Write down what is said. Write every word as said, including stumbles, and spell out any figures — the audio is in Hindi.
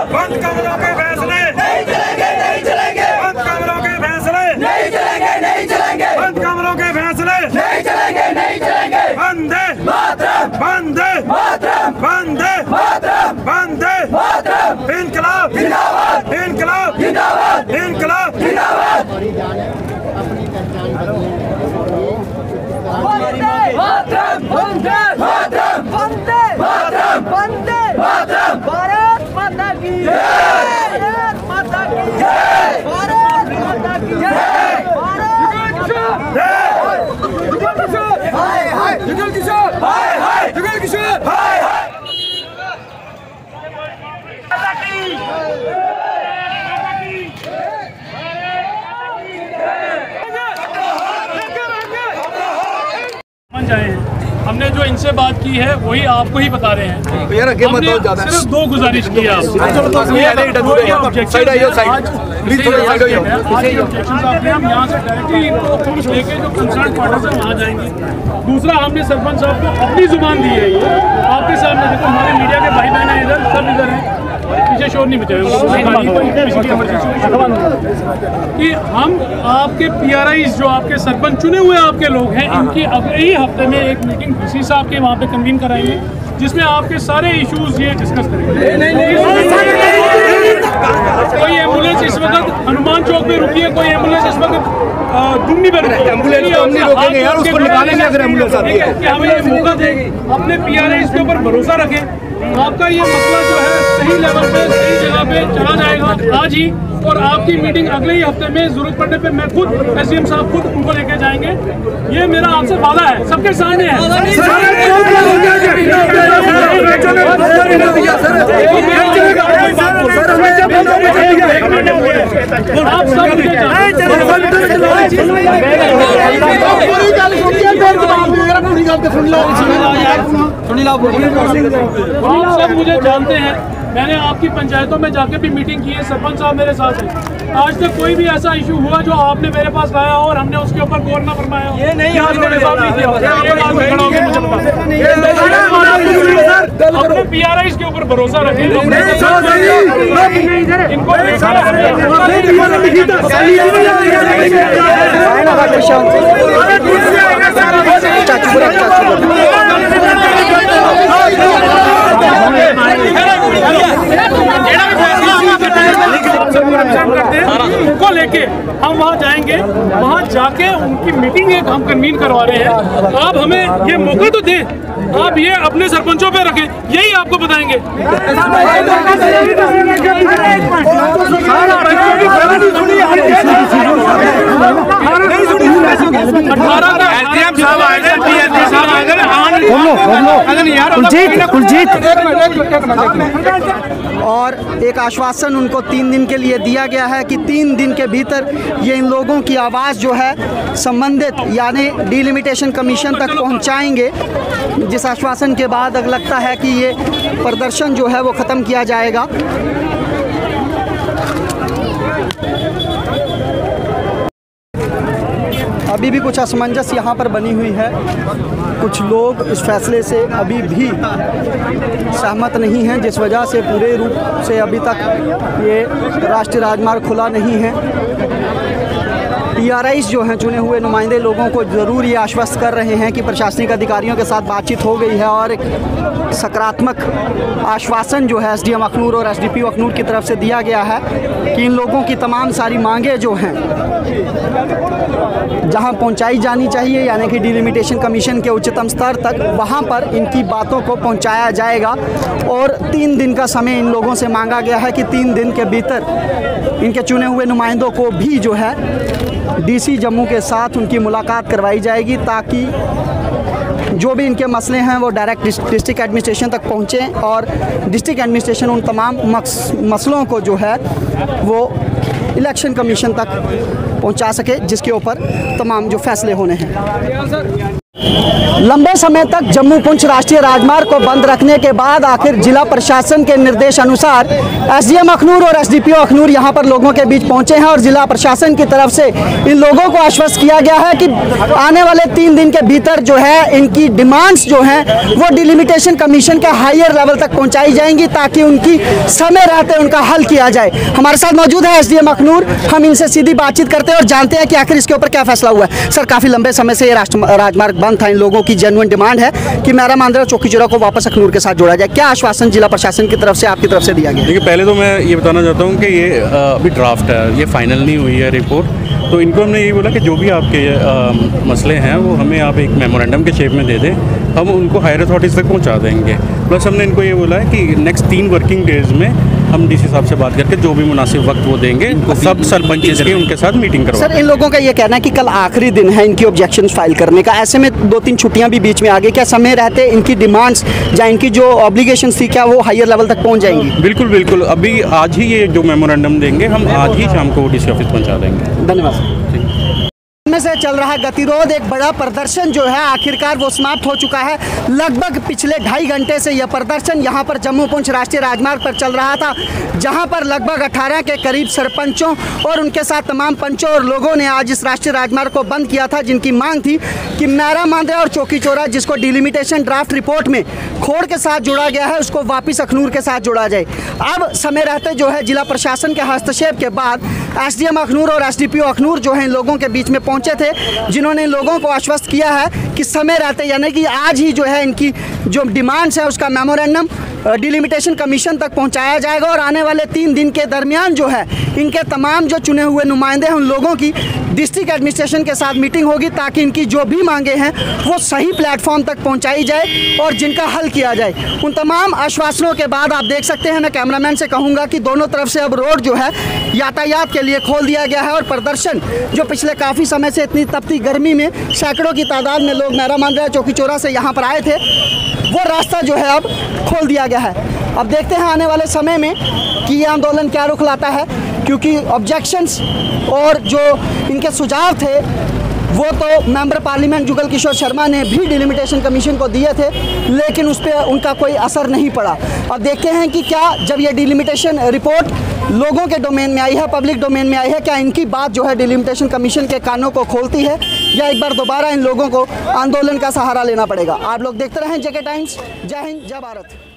बंद कमरों के फैसले नहीं चलेंगे, नहीं चलेंगे। बंद कमरों के फैसले नहीं चलेंगे, नहीं चलेंगे। बंद कमरों के फैसले नहीं चलेंगे, नहीं चलेंगे। वंदे मातरम, वंदे मातरम, वंदे मातरम, वंदे मातरम। इनकलाब जिंदाबाद, इनकलाब जिंदाबाद, इनकलाब जिंदाबाद। मातरम, वंदे मातरम, वंदे मातरम, वंदे मातरम। भारत माता की जय, भारत माता की जय, भारत माता की जय, भारत जुगल किशोर, हाय हाय जुगल किशोर, हाय हाय जुगल किशोर, हाय हाय माता की जाए हैं। हमने जो इनसे बात की है वही आपको ही बता रहे हैं। हमने सिर्फ दो गुजारिश की है आपसे। हम यहाँ से डायरेक्टली इनको लेके जो कंसर्न पार्टी से वहाँ जाएंगे। दूसरा, हमने सरपंच साहब को अपनी जुबान दी है, ये आपके सामने देखो, हमारे मीडिया के भाई बहन इधर सब इधर हैं, पीछे शोर नहीं बचाए कि हम आपके पीआरआई जो आपके सरपंच चुने हुए आपके लोग हैं, इनकी अगले ही हफ्ते में एक मीटिंग डीसी साहब के वहाँ पे कन्वीन कराएंगे, जिसमें आपके सारे इश्यूज ये डिस्कस करेंगे। कोई एम्बुलेंस इस वक्त हनुमान चौक में रुकी है, कोई एम्बुलेंस इस वक्त दुमनी में रुकी है, एम्बुलेंस को हम नहीं रोकेंगे यार, उसको निकालेंगे अगर एम्बुलेंस आती है। कि हमें ये मौका दें, अपने पीआरआई इसके ऊपर भरोसा रखें, आपका ये मसला जो है सही लेवल पे सही जगह पे चला जाएगा आज ही, और आपकी मीटिंग अगले ही हफ्ते में जरूरत पड़ने पे मैं खुद एसडीएम साहब खुद उनको लेके जाएंगे। ये मेरा आपसे वादा है, सबके सामने है। आप सब आप सब मुझे जानते हैं, मैंने आपकी पंचायतों में जाके भी मीटिंग की है, सरपंच साहब मेरे साथ हैं। आज तक कोई भी ऐसा इशू हुआ जो आपने मेरे पास लाया हो और हमने उसके ऊपर गौर ना फरमाया हो, ये नहीं मेरे साथ नहीं किया। अपने पीआरआई के ऊपर भरोसा रखें, इनको उनको लेके हम वहाँ जाएंगे, वहाँ जाके उनकी मीटिंग एक हम कन्वीन करवा रहे हैं। आप हमें ये मौका तो दें, आप ये अपने सरपंचों पे रखें, यही आपको बताएंगे। और एक आश्वासन उनको तीन दिन के लिए दिया गया है कि तीन दिन के भीतर ये इन लोगों की आवाज़ जो है संबंधित यानी डिलिमिटेशन कमीशन तक पहुंचाएंगे, जिस आश्वासन के बाद अब लगता है कि ये प्रदर्शन जो है वो ख़त्म किया जाएगा। अभी भी कुछ असमंजस यहाँ पर बनी हुई है, कुछ लोग इस फैसले से अभी भी सहमत नहीं हैं, जिस वजह से पूरे रूप से अभी तक ये राष्ट्रीय राजमार्ग खुला नहीं है। पीआरआई जो हैं चुने हुए नुमाइंदे लोगों को ज़रूर ये आश्वस्त कर रहे हैं कि प्रशासनिक अधिकारियों के साथ बातचीत हो गई है और एक सकारात्मक आश्वासन जो है एसडीएम अखनूर और एसडीपी अखनूर की तरफ से दिया गया है कि इन लोगों की तमाम सारी मांगें जो हैं जहां पहुंचाई जानी चाहिए, यानी कि डिलिमिटेशन कमीशन के उच्चतम स्तर तक, वहां पर इनकी बातों को पहुंचाया जाएगा। और तीन दिन का समय इन लोगों से मांगा गया है कि तीन दिन के भीतर इनके चुने हुए नुमाइंदों को भी जो है डीसी जम्मू के साथ उनकी मुलाकात करवाई जाएगी, ताकि जो भी इनके मसले हैं वो डायरेक्ट डिस्ट्रिक्ट एडमिनिस्ट्रेशन तक पहुँचें और डिस्ट्रिक्ट एडमिनिस्ट्रेशन उन तमाम मसलों को जो है वो इलेक्शन कमीशन तक पहुंचा सके, जिसके ऊपर तमाम जो फैसले होने हैं। लंबे समय तक जम्मू पुंछ राष्ट्रीय राजमार्ग को बंद रखने के बाद आखिर जिला प्रशासन के निर्देश अनुसार एसडीएम अखनूर और एसडीपीओ अखनूर यहां पर लोगों के बीच पहुंचे हैं और जिला प्रशासन की तरफ से इन लोगों को आश्वस्त किया गया है कि आने वाले तीन दिन के भीतर जो है इनकी डिमांड्स जो हैं वो डिलिमिटेशन कमीशन के हायर लेवल तक पहुंचाई जाएंगी ताकि उनकी समय रहते उनका हल किया जाए। हमारे साथ मौजूद है एसडीएम अखनूर, हम इनसे सीधी बातचीत करते हैं और जानते हैं कि आखिर इसके ऊपर क्या फैसला हुआ है। सर, काफी लंबे समय से ये राजमार्ग बंद था, इन लोगों की जेन्युइन डिमांड है कि मेरा मांद्रा चौकी चौरा को वापस अखनूर के साथ जोड़ा जाए। क्या आश्वासन जिला प्रशासन की तरफ से आपकी तरफ से दिया गया? देखिए, पहले तो मैं ये बताना चाहता हूँ कि ये अभी ड्राफ्ट है, ये फाइनल नहीं हुई है रिपोर्ट। तो इनको हमने यही बोला कि जो भी आपके आ, मसले हैं वो हमें आप एक मेमोरेंडम के शेप में दे दें, हम उनको हायर अथॉरिटीज़ तक पहुँचा देंगे। प्लस हमने इनको ये बोला है कि नेक्स्ट तीन वर्किंग डेज में हम डीसी साहब से बात करके जो भी मुनासिब वक्त वो देंगे, सब सरपंच के उनके साथ मीटिंग करवा। सर, इन लोगों का ये कहना है कि कल आखिरी दिन है इनकी ऑब्जेक्शंस फाइल करने का, ऐसे में दो तीन छुट्टियां भी बीच में आ गई, क्या समय रहते इनकी डिमांड्स या इनकी जो ऑब्लिगेशंस थी क्या वो हायर लेवल तक पहुंच जाएंगी? बिल्कुल बिल्कुल, अभी आज ही ये जो मेमोरेंडम देंगे हम आज ही शाम को डीसी ऑफिस पहुँचा देंगे। धन्यवाद। में से चल रहा गतिरोध, एक बड़ा प्रदर्शन जो है आखिरकार वो समाप्त हो चुका है। लगभग पिछले ढाई घंटे से यह प्रदर्शन यहाँ पर जम्मू पुंछ राष्ट्रीय राजमार्ग पर चल रहा था, जहाँ पर लगभग अठारह के करीब सरपंचों और उनके साथ तमाम पंचों और लोगों ने आज इस राष्ट्रीय राजमार्ग को बंद किया था, जिनकी मांग थी कि मैरा मांद्रा और चौकी चौरा जिसको डिलिमिटेशन ड्राफ्ट रिपोर्ट में खोड़ के साथ जोड़ा गया है उसको वापस अखनूर के साथ जोड़ा जाए। अब समय रहते जो है जिला प्रशासन के हस्तक्षेप के बाद एसडीएम अखनूर और एसडीपीओ अखनूर जो है इन लोगों के बीच में पहुंचे थे, जिन्होंने इन लोगों को आश्वस्त किया है कि समय रहते यानी कि आज ही जो है इनकी जो डिमांड्स है उसका मेमोरेंडम डिलिमिटेशन कमीशन तक पहुंचाया जाएगा और आने वाले तीन दिन के दरमियान जो है इनके तमाम जो चुने हुए नुमाइंदे हैं उन लोगों की डिस्ट्रिक्ट एडमिनिस्ट्रेशन के साथ मीटिंग होगी ताकि इनकी जो भी मांगे हैं वो सही प्लेटफॉर्म तक पहुंचाई जाए और जिनका हल किया जाए। उन तमाम आश्वासनों के बाद आप देख सकते हैं, मैं कैमरामैन से कहूँगा कि दोनों तरफ से अब रोड जो है यातायात के लिए खोल दिया गया है और प्रदर्शन जो पिछले काफ़ी समय से इतनी तपती गर्मी में सैकड़ों की तादाद में लोग मैरा मांद्रा चौकी चौरा से यहाँ पर आए थे, वो रास्ता जो है अब खोल दिया गया है। अब देखते हैं आने वाले समय में कि ये आंदोलन क्या रुख लाता है, क्योंकि ऑब्जेक्शंस और जो इनके सुझाव थे वो तो मेंबर पार्लियामेंट जुगल किशोर शर्मा ने भी डिलिमिटेशन कमीशन को दिए थे, लेकिन उस पर उनका कोई असर नहीं पड़ा। अब देखते हैं कि क्या जब ये डिलिमिटेशन रिपोर्ट लोगों के डोमेन में आई है, पब्लिक डोमेन में आई है, क्या इनकी बात जो है डिलिमिटेशन कमीशन के कानों को खोलती है या एक बार दोबारा इन लोगों को आंदोलन का सहारा लेना पड़ेगा। आप लोग देखते रहें जेके टाइम्स। जय हिंद, जय भारत।